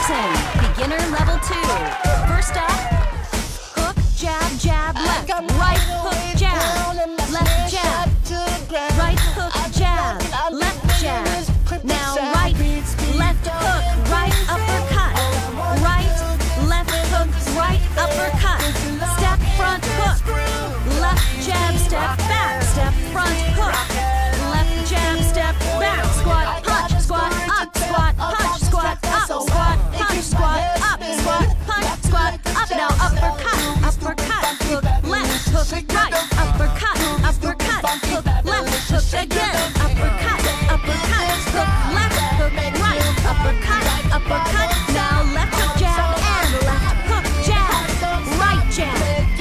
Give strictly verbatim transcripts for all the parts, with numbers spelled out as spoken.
boxing. Beginner level two. First up, hook, jab, jab, left. Right hook, jab. Left jab. Right hook, jab. Left jab. Now right, left hook, right uppercut. Right, left hook, right uppercut. Step front hook. Left jab, step back. Step front hook. Left jab, step back. Squat, punch, squat, up, squat, punch, squat, up, squat, punch, squat, up, squat, punch, squat, up. Now uppercut, uppercut, hook, left, hook, right, uppercut, uppercut, hook, left, hook again, uppercut, uppercut, hook, left, hook, right, uppercut, uppercut. Now left hook jab and left hook jab, right jab,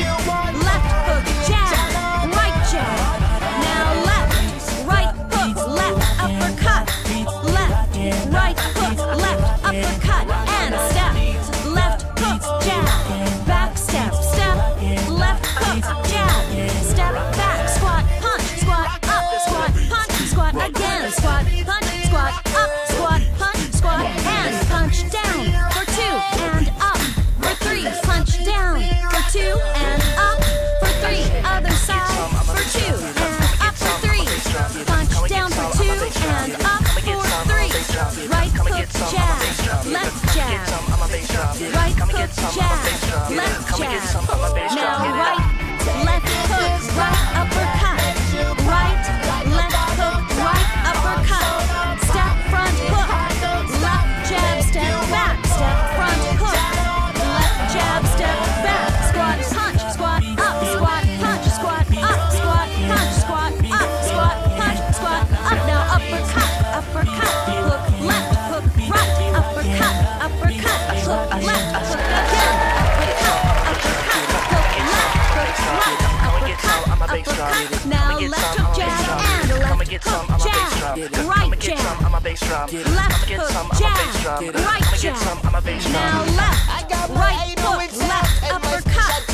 left hook jab, right jab. Now left, right hook, left uppercut, left, right hook, left uppercut, and step, left hook jab, back step, step, left hook jab, step back, squat, punch, squat, up, squat, punch, squat again, squat, punch, squat, up, squat, punch, squat, and punch down for two, and up for three, punch down for two, and up for three, other side for two, and up for three, punch down for two, and up for three, right hook jab, left jab, right hook jab, left jab, now right, left hook, right uppercut, right, left hook, right uppercut, step front hook, left jab, step back, step front hook, left jab, step back, squat, punch, squat, up, squat, punch, squat, up, squat, punch, squat, up, squat, punch, squat, up. Now uppercut, uppercut, hook, left, hook, right, uppercut, uppercut, hook, left, hook again, uppercut, uppercut, hook, left, hook, right, uppercut, uppercut. Now left hook jab and left hook jab, right jab, left hook jab, right jab. Now left, right hook, left uppercut,